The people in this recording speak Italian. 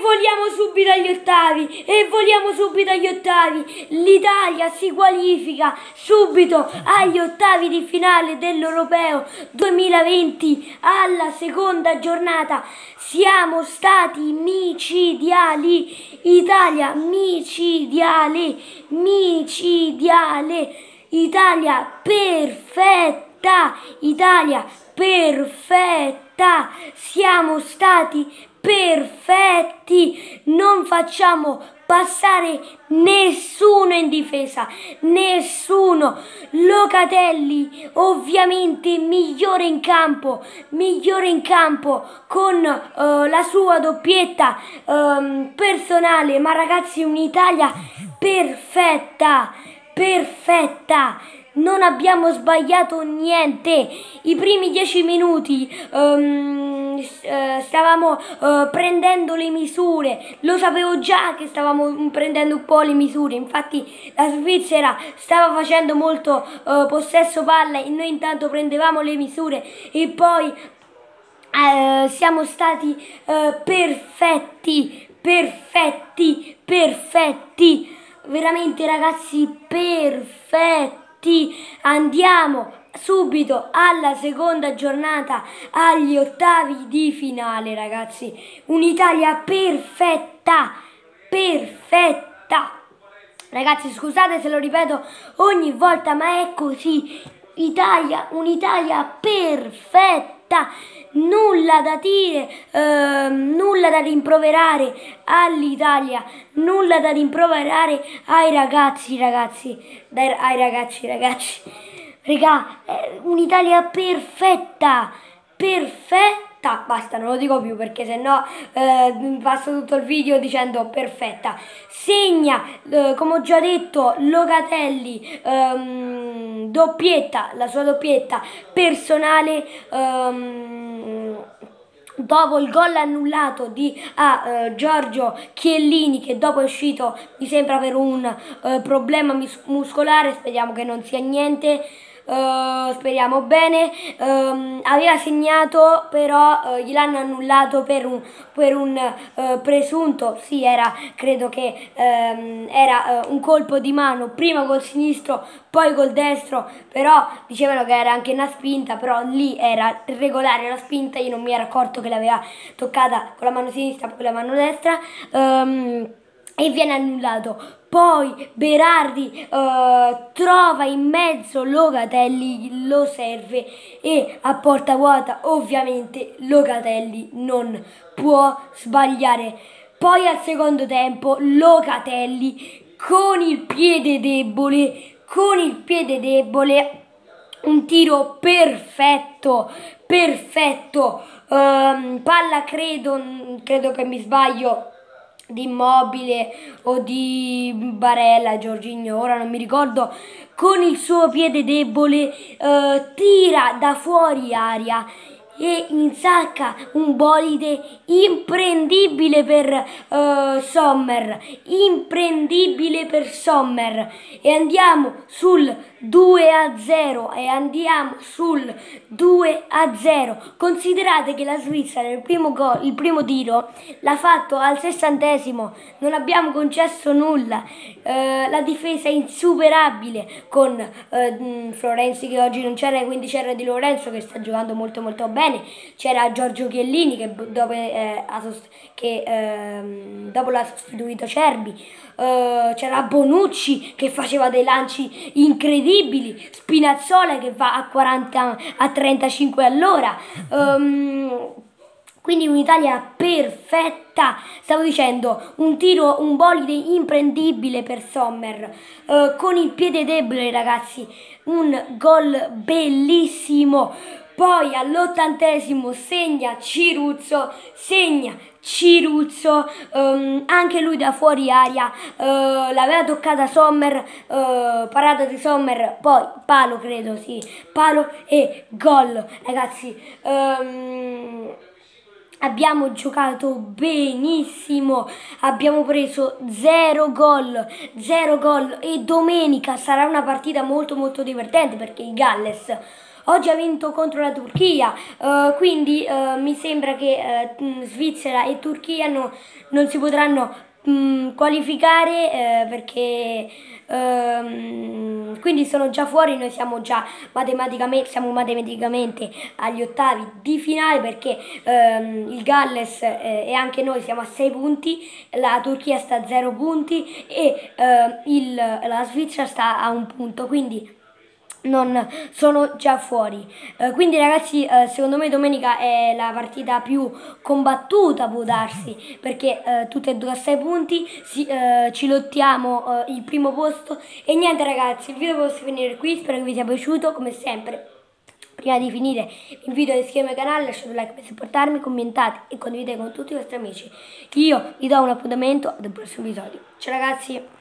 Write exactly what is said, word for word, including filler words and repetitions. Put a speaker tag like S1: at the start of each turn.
S1: voliamo subito agli ottavi e voliamo subito agli ottavi. L'Italia si qualifica subito agli ottavi di finale dell'Europeo duemilaventi alla seconda giornata. Siamo stati micidiali, Italia micidiale, micidiale, Italia perfetta, Italia perfetta, siamo stati perfetti, non facciamo passare nessuno in difesa, nessuno. Locatelli ovviamente migliore in campo, migliore in campo con uh, la sua doppietta um, personale, ma ragazzi un'Italia perfetta, perfetta. Non abbiamo sbagliato niente. I primi dieci minuti um, stavamo uh, prendendo le misure. Lo sapevo già che stavamo prendendo un po' le misure. Infatti la Svizzera stava facendo molto uh, possesso palla e noi intanto prendevamo le misure. E poi uh, siamo stati uh, perfetti, perfetti, perfetti. Veramente ragazzi perfetti. Andiamo subito alla seconda giornata, agli ottavi di finale ragazzi. Un'Italia perfetta, perfetta. Ragazzi scusate se lo ripeto ogni volta, ma è così. Italia, un'Italia perfetta. Nulla da dire, eh, nulla da rimproverare all'Italia, nulla da rimproverare ai ragazzi, ragazzi, dai, ai ragazzi, ragazzi. Regà, è un'Italia perfetta, perfetta. Basta, non lo dico più perché sennò eh, passo tutto il video dicendo perfetta. Segna, eh, come ho già detto, Locatelli, ehm, doppietta, la sua doppietta personale. Ehm, dopo il gol annullato di a uh, Giorgio Chiellini, che dopo è uscito mi sembra per un uh, problema muscolare, speriamo che non sia niente. Uh, speriamo bene. Um, aveva segnato però uh, gliel'hanno annullato per un, per un uh, presunto, sì era, credo che um, era uh, un colpo di mano, prima col sinistro poi col destro, però dicevano che era anche una spinta, però lì era regolare la spinta, io non mi ero accorto che l'aveva toccata con la mano sinistra poi con la mano destra. Um, e viene annullato. Poi Berardi uh, trova in mezzo Locatelli, lo serve e a porta vuota ovviamente Locatelli non può sbagliare. Poi al secondo tempo Locatelli con il piede debole, con il piede debole, un tiro perfetto, perfetto, um, palla credo, credo che mi sbaglio, di Immobile o di Barella, Jorginho, ora non mi ricordo, con il suo piede debole eh, tira da fuori aria e insacca un bolide imprendibile per uh, Sommer, imprendibile per Sommer, e andiamo sul due a zero, e andiamo sul due a zero. Considerate che la Svizzera il primo, gol, il primo tiro l'ha fatto al sessantesimo, non abbiamo concesso nulla, uh, la difesa è insuperabile con uh, Florenzi che oggi non c'era, quindi c'era Di Lorenzo che sta giocando molto molto bene. C'era Giorgio Chiellini che dopo, eh, che, eh, dopo l'ha sostituito Cerbi, uh, c'era Bonucci che faceva dei lanci incredibili, Spinazzola che va a, quaranta, a trentacinque all'ora. Um, Quindi un'Italia perfetta, stavo dicendo, un tiro, un bolide imprendibile per Sommer, uh, con il piede debole ragazzi, un gol bellissimo. Poi all'ottantesimo segna Ciruzzo, segna Ciruzzo, um, anche lui da fuori aria, uh, l'aveva toccata Sommer, uh, parata di Sommer, poi palo credo, sì, palo e gol ragazzi. Um, Abbiamo giocato benissimo, abbiamo preso zero gol, zero gol e domenica sarà una partita molto molto divertente perché il Galles oggi ha vinto contro la Turchia, uh, quindi uh, mi sembra che uh, Svizzera e Turchia no, non si potranno um, qualificare uh, perché um, quindi sono già fuori. Noi siamo già matematicamente, siamo matematicamente agli ottavi di finale, perché um, il Galles eh, e anche noi siamo a sei punti, la Turchia sta a zero punti e uh, il, la Svizzera sta a un punto, quindi non sono già fuori. Eh, quindi ragazzi, eh, secondo me domenica è la partita più combattuta, può darsi, perché eh, tutte e due a sei punti si, eh, ci lottiamo eh, il primo posto. E niente ragazzi, il video posso finire qui, spero che vi sia piaciuto. Come sempre, prima di finire vi invito ad iscrivermi al canale, lasciate un like per supportarmi, commentate e condividete con tutti i vostri amici. Io vi do un appuntamento ad un prossimo episodio. Ciao ragazzi!